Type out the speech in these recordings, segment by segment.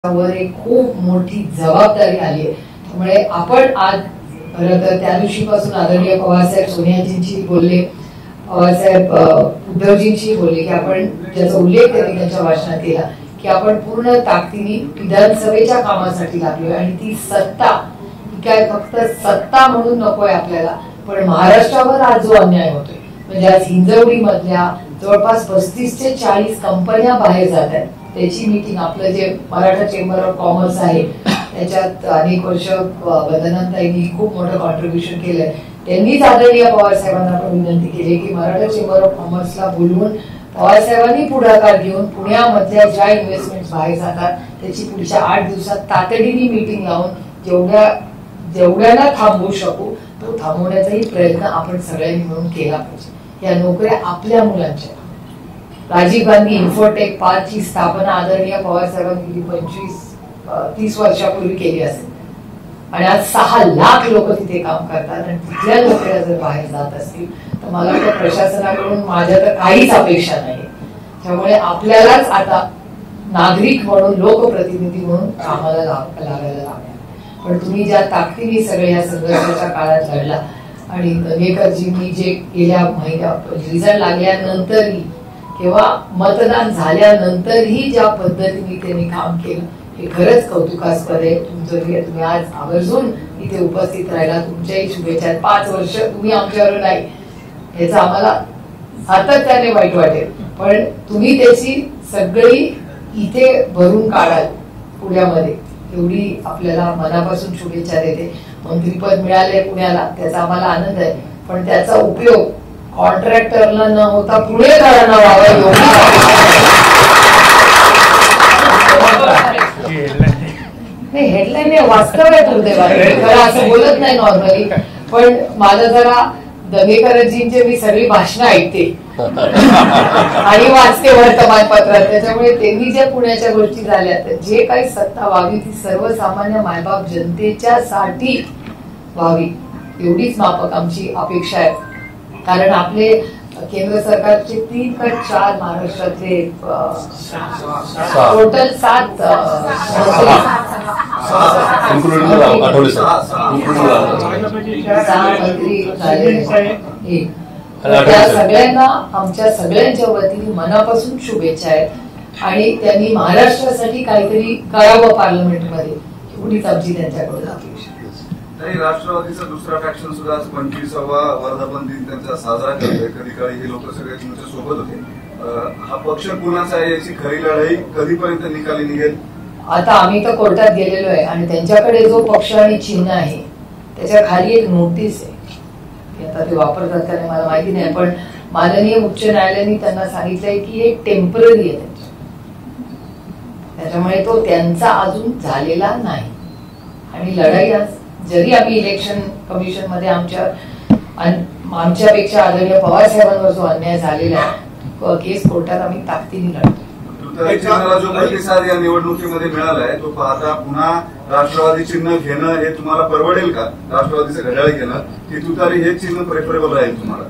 वर एक खूप मोठी जबाबदारी आली आहे. त्यामुळे आपण आज त्या दिवशीपासून आदरणीय पवारसाहेब सोनियाजींशी बोलले, पवारसाहेब उद्धवजींशी बोलले की आपण ज्याचा उल्लेख त्यांनी त्यांच्या भाषणात केला की आपण पूर्ण ताकदीने विधानसभेच्या कामासाठी लागलोय आणि ती सत्ता काय फक्त सत्ता म्हणून नकोय आपल्याला, पण महाराष्ट्रावर आज जो अन्याय होतोय म्हणजे आज हिंजवडी मधल्या जवळपास 35 ते 40 कंपन्या बाहेर जात आहेत. त्याची मीटिंग आपलं जे मराठा चेंबर ऑफ कॉमर्स आहे त्याच्यात अनेक वर्ष वंदनाताईंनी खूप मोठं कॉन्ट्रीब्युशन केलंय. त्यांनीच आदरणीय पवार साहेबांना पण विनंती केली की मराठा चेंबर ऑफ कॉमर्सला बोलवून पवार साहेबांनी पुढाकार घेऊन पुण्यामधल्या ज्या इन्व्हेस्टमेंट बाहेर जातात त्याची पुढच्या 8 दिवसात तातडीने मीटिंग लावून जेवढ्याला थांबवू शकू तो थांबवण्याचाही प्रयत्न आपण सगळ्यांनी मिळून केला पाहिजे. या नोकऱ्या आपल्या मुलांच्या. राजीव गांधी इन्फोटेक पार्कची स्थापना आदरणीय पवार साहेबांनी 25-30 वर्षापूर्वी केली असेल आणि आज 6 लाख लोक तिथे काम करतात आणि तिथल्या नोकऱ्या जर बाहेर जात असतील तर मला वाटतं प्रशासनाकडून माझ्या तर काहीच अपेक्षा नाही. त्यामुळे आपल्यालाच आता नागरिक म्हणून लोकप्रतिनिधी म्हणून कामाला लागायला लागणार. पण तुम्ही ज्या ताकदीने सगळे या संघर्षाच्या काळात लढला आणि दंगेकरजींनी जे गेल्या महिन्यात रिझल्ट लागल्यानंतरही किंवा मतदान झाल्यानंतरही ज्या पद्धतीने त्यांनी काम केलं हे खरंच कौतुकास्पद आहे. तुम्ही आज आवर्जून इथे उपस्थित राहिला, तुमच्याही शुभेच्छा. 5 वर्ष तुम्ही आमच्यावर नाही याचं आम्हाला सातत्याने वाईट वाटेल, पण तुम्ही त्याची सगळी इथे भरून काढाल पुण्यामध्ये एवढी आपल्याला मनापासून शुभेच्छा देते. मंत्रीपद मिळाले पुण्याला त्याचा आम्हाला आनंद आहे, पण त्याचा उपयोग कॉन्ट्रॅक्टरला न होता पुणेकरांना व्हावा नाही. हेडलाईन वास्तव आहे दुर्दैवाने, असं बोलत नाही नॉर्मली. पण मला जरा दंगेकरजींचे मी सगळी भाषणं ऐकते आणि वाचते वर्तमानपत्रात. त्याच्यामुळे त्यांनी ज्या पुण्याच्या गोष्टी झाल्या जे काही सत्ता व्हावी ती सर्वसामान्य मायबाप जनतेच्या साठी व्हावी एवढीच माफक आमची अपेक्षा आहे. कारण आपले केंद्र सरकारचे 3 का 4 महाराष्ट्रातले टोटल 7 मंत्री झाले. त्या सगळ्यांना आमच्या सगळ्यांच्या वतीने मनापासून शुभेच्छा आहेत आणि त्यांनी महाराष्ट्रासाठी काहीतरी करावं पार्लमेंटमध्ये एवढीच आमची त्यांच्याकडून अपेक्षा. राष्ट्रवादीचा दुसरा फॅक्शन सुद्धा 25वा वर्धापन दिन त्यांचा साजरा करतोय. कधी काळी हे लोक सगळे तुमच्या सोबत होते. हा पक्ष कुणाचा आहे याची खरी लढाई कधीपर्यंत निकाली निघेल? आता आम्ही तर कोर्टात गेलेलो आहे आणि त्यांच्याकडे जो पक्ष आणि चिन्ह आहे त्याच्या खाली एक नोटीस आहे. आता ते वापरतात का नाही मला माहिती नाही, पण माननीय उच्च न्यायालयाने त्यांना सांगितलंय की हे टेम्पररी आहे त्याच्यामुळे तो त्यांचा अजून झालेला नाही. आणि लढाई आज जरी आम्ही इलेक्शन कमिशन मध्ये आमच्यापेक्षा आदरणीय पवार साहेबांवर जो अन्याय झालेला आहे केस कोर्टात आम्ही ताकदीने लढतो. जो प्रतिसाद या निवडणुकीमध्ये मिळालाय तो पाहता पुन्हा राष्ट्रवादी चिन्ह घेणं हे तुम्हाला परवडेल का? राष्ट्रवादीचं घड्याळ घेणं की तुतारी हे चिन्ह प्रेफरेबल राहील तुम्हाला?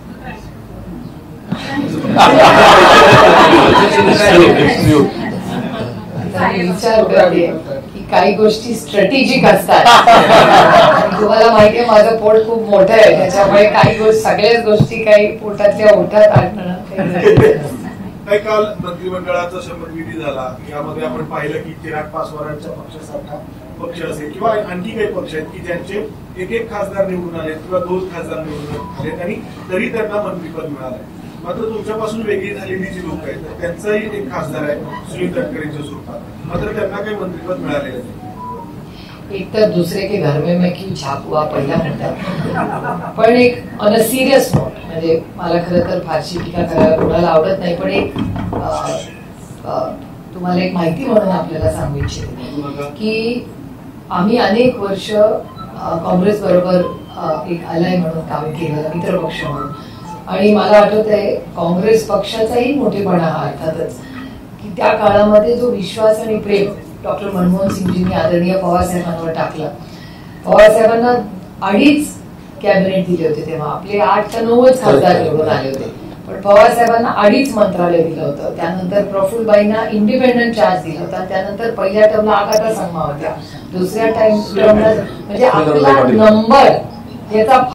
विचार करते की काही गोष्टी स्ट्रॅटेजिक असतात. तुम्हाला माहितीये माझं पोट खूप मोठं आहे त्याच्यामुळे काही सगळ्याच गोष्टी काही पोटातल्या ओठात आणणं. काही काल मंत्रिमंडळाचा शपथविधी झाला, यामध्ये आपण पाहिलं की चिराग पासवानांच्या पक्षासारखा पक्ष असेल किंवा आणखी काही पक्ष आहेत की ज्यांचे एक खासदार निवडून आले किंवा 2 खासदार निवडून आले आणि तरी त्यांना मंत्रिपद मिळालंय. मात्र तुमच्यापासून वेगळी झालेली जी लोक आहेत त्यांचाही एक खासदार आहे सुनील तटकरेंच्या स्वरूपात, मात्र त्यांना काही मंत्रिपद मिळालेलं नाही. एक तर दुसरे के घर में मैं क्यों छापू पहिला मुद्दा. पण एक ऑन अ सिरियस नोट म्हणजे मला खरं तर फारशी टीका करायला कोणाला आवडत नाही, पण एक तुम्हाला एक माहिती म्हणून आपल्याला सांगू इच्छिते की आम्ही अनेक वर्ष काँग्रेस बरोबर एक अलाय म्हणून काम केलं, मित्र पक्ष म्हणून. आणि मला आठवत आहे काँग्रेस पक्षाचाही मोठेपणा हा अर्थातच की त्या काळामध्ये जो विश्वास आणि प्रेम डॉक्टर मनमोहन सिंगजींनी आदरणीय पवार साहेबांवर टाकलं. पवार साहेबांना 2.5 कॅबिनेट दिले होते तेव्हा आपले 8 का 9 खासदार निवडून आले होते. पण पवार साहेबांना 2.5 मंत्रालय दिलं होतं, त्यानंतर प्रफुल्लबाईंना इंडिपेंडंट चार्ज दिला होता, त्यानंतर पहिल्या टर्मला आकाटा संगमा होत्या, दुसऱ्या टर्मला म्हणजे आपला नंबर याचा